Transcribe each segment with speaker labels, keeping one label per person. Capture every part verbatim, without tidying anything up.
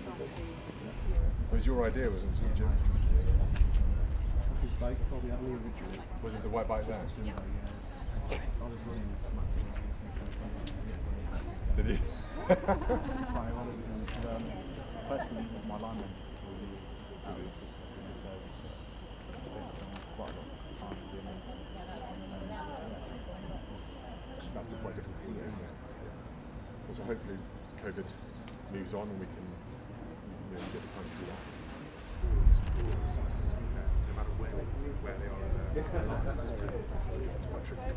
Speaker 1: It was your idea, wasn't it, Jim?
Speaker 2: His bike, probably only originally.
Speaker 1: Was it the white bike there?
Speaker 2: Yeah. I was running as much as
Speaker 1: Did he?
Speaker 2: um, personally, with my lineman for years, out of the six I've been in the service, so I spent quite a lot of time with him. And,
Speaker 1: That's been quite different for you, isn't it? Yeah. So hopefully COVID moves on and we can you know, get the time to do that. All officers, you know, no matter where, where they are in their lives, it's quite tricky.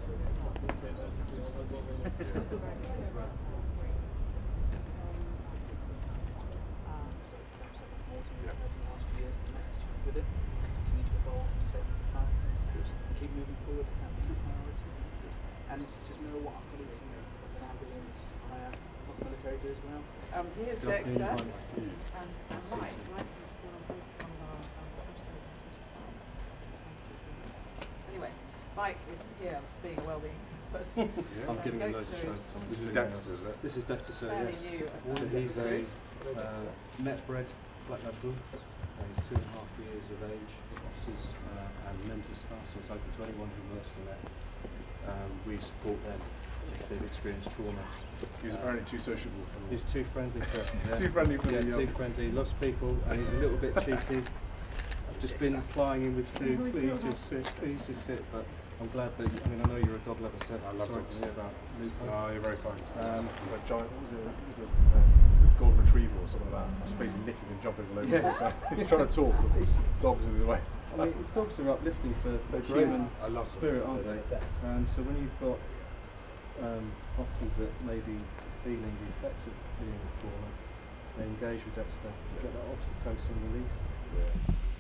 Speaker 3: With it, continue to evolve and stay with the times and keep moving forward. That's a priority. And it's just mirror what our colleagues in the ambulance, fire, what the military do as well.
Speaker 4: Um, here's Dexter and, and Mike. Mike is one of those one of our um, anyway, Mike is here being a wellbeing person.
Speaker 5: Yeah. I'm giving a load of show.
Speaker 1: This is Dexter, is it?
Speaker 5: This is Dexter, sir.
Speaker 4: Fairly
Speaker 5: Yes.
Speaker 4: new.
Speaker 5: So he's a uh, net bred black Labrador. Uh, he's two and a half years of age. Officers uh, and members of staff, so it's open to anyone who works in that. Um, we support them if they've experienced trauma.
Speaker 1: He's
Speaker 5: uh,
Speaker 1: apparently too sociable for
Speaker 5: He's too friendly for
Speaker 1: He's
Speaker 5: yeah.
Speaker 1: too friendly for
Speaker 5: yeah,
Speaker 1: the
Speaker 5: too
Speaker 1: young.
Speaker 5: friendly. He loves people and he's a little bit cheeky. I've just been plying him with food. Please just sit. Please just sit. But I'm glad that you, I mean I know you're a dog lover, so
Speaker 1: I love
Speaker 5: sorry
Speaker 1: dogs.
Speaker 5: to hear about Luke.
Speaker 1: Oh, you're very kind.
Speaker 5: Um,
Speaker 1: that giant, what was it? It was a uh, golden retriever or something like that. I was basically licking and jumping all over
Speaker 5: Yeah.
Speaker 1: the time. He's trying to talk, but his dogs are in the way.
Speaker 5: I mean, dogs are uplifting for the
Speaker 1: great.
Speaker 5: human
Speaker 1: I love
Speaker 5: spirit,
Speaker 1: them.
Speaker 5: aren't they? Um, so when you've got um, officers that may be feeling the effects of being in trauma, they engage with Dexter, you get that oxytocin release.
Speaker 1: Yeah.